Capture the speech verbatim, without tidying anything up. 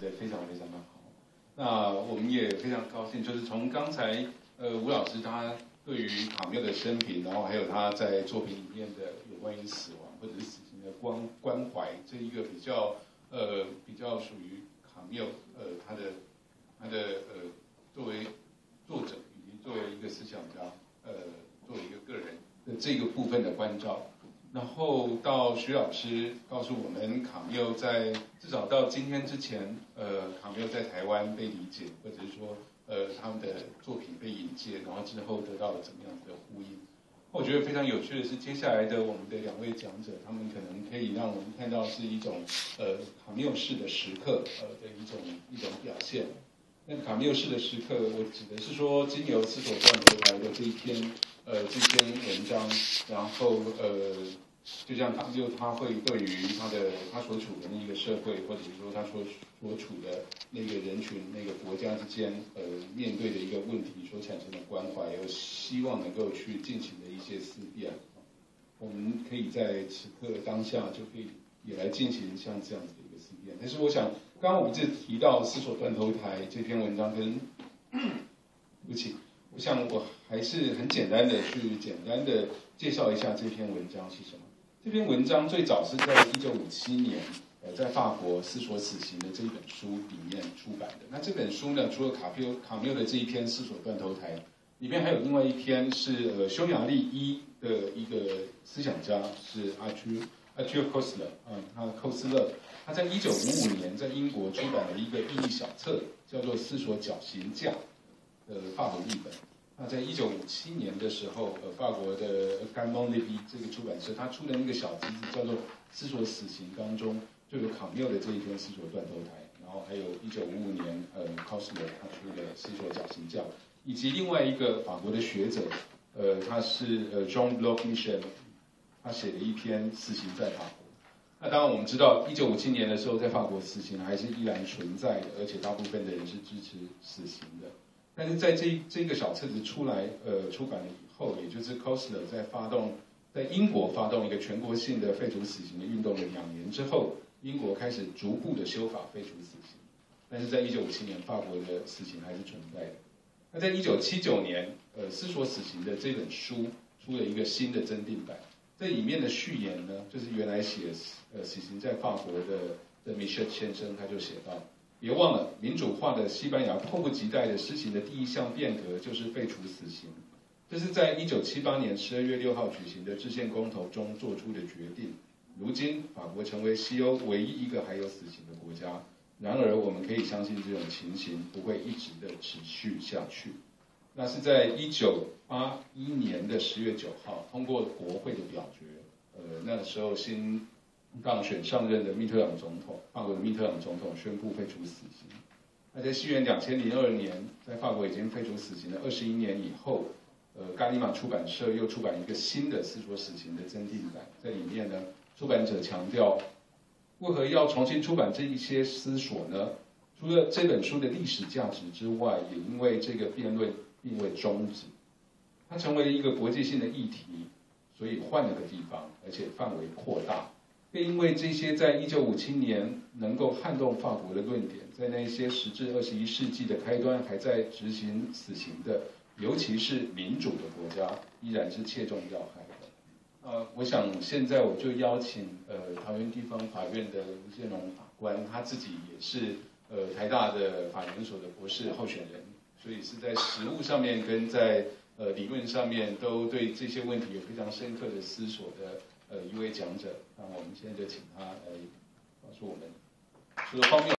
得非常非常的好。那我们也非常高兴，就是从刚才呃吴老师他对于卡缪的生平，然后还有他在作品里面的有关于死亡或者是死刑的关关怀，这一个比较呃比较属于卡缪呃他的他的呃作为作者以及作为一个思想家呃作为一个个人的这个部分的关照。然后到徐老师告诉我们，卡缪在至少到今天之前，呃，卡缪在台湾被理解，或者是说，呃，他们的作品被引介，然后之后得到了怎么样的呼应。我觉得非常有趣的是，接下来的我们的两位讲者，他们可能可以让我们看到是一种呃卡缪式的时刻，呃的一种一种表现。那卡缪式的时刻，我指的是说，经由思索断头台的这一篇呃这篇文章，然后呃。就像卡缪，他会对于他的他所处的那个社会，或者是说他所所处的那个人群、那个国家之间，呃，面对的一个问题所产生的关怀，有希望能够去进行的一些思辨。我们可以在此刻当下就可以也来进行像这样子的一个思辨。但是我想，刚刚我们这提到思索断头台这篇文章跟，对不起，我想我还是很简单的去简单的介绍一下这篇文章是什么。这篇文章最早是在一九五七年，呃，在法国思索死刑的这一本书里面出版的。那这本书呢，除了卡缪卡缪的这一篇《思索断头台》，里面还有另外一篇是呃匈牙利裔的一个思想家，是阿屈阿屈科斯勒，嗯，他寇斯勒，他在一九五五年在英国出版了一个意义小册，叫做《思索绞刑架》的法文译本。那在一九五七年的时候，呃，法国的甘蒙利比这个出版社，他出了一个小集子，叫做《思索死刑》，当中就有卡缪的这一篇《思索断头台》，然后还有一九五五年，呃 c o s l e r 他出的《思索绞刑架》，以及另外一个法国的学者，呃，他是呃 Jean-Bloch Michel， 他写了一篇《死刑在法国》。那当然我们知道，一九五七年的时候，在法国死刑还是依然存在的，而且大部分的人是支持死刑的。但是在这这个小册子出来，呃，出版了以后，也就是 c o s l e r 在发动，在英国发动一个全国性的废除死刑的运动的两年之后，英国开始逐步的修法废除死刑。但是在一九五七年，法国的死刑还是存在的。那在一九七九年，呃，思索死刑的这本书出了一个新的增订版，这里面的序言呢，就是原来写呃死刑在法国的的 Michel 先生他就写到。别忘了，民主化的西班牙迫不及待的施行的第一项变革就是废除死刑。这是在一九七八年十二月六号举行的制宪公投中做出的决定。如今，法国成为西欧唯一一个还有死刑的国家。然而，我们可以相信这种情形不会一直的持续下去。那是在一九八一年的十月九号，通过国会的表决。呃，那时候新当选上任的密特朗总统，法国的密特朗总统宣布废除死刑。那在西元两千零二年，在法国已经废除死刑了二十一年以后，呃，伽利玛出版社又出版一个新的思索死刑的增订版，在里面呢，出版者强调，为何要重新出版这一些思索呢？除了这本书的历史价值之外，也因为这个辩论并未终止，它成为了一个国际性的议题，所以换了个地方，而且范围扩大。更因为这些在一九五七年能够撼动法国的论点，在那些时至二十一世纪的开端还在执行死刑的，尤其是民主的国家，依然是切中要害的。呃，我想现在我就邀请呃桃园地方法院的吴建荣法官，他自己也是呃台大的法研所的博士候选人，所以是在实务上面跟在呃理论上面都对这些问题有非常深刻的思索的。呃，一位讲者，那我们现在就请他来告诉我们，除了荒谬。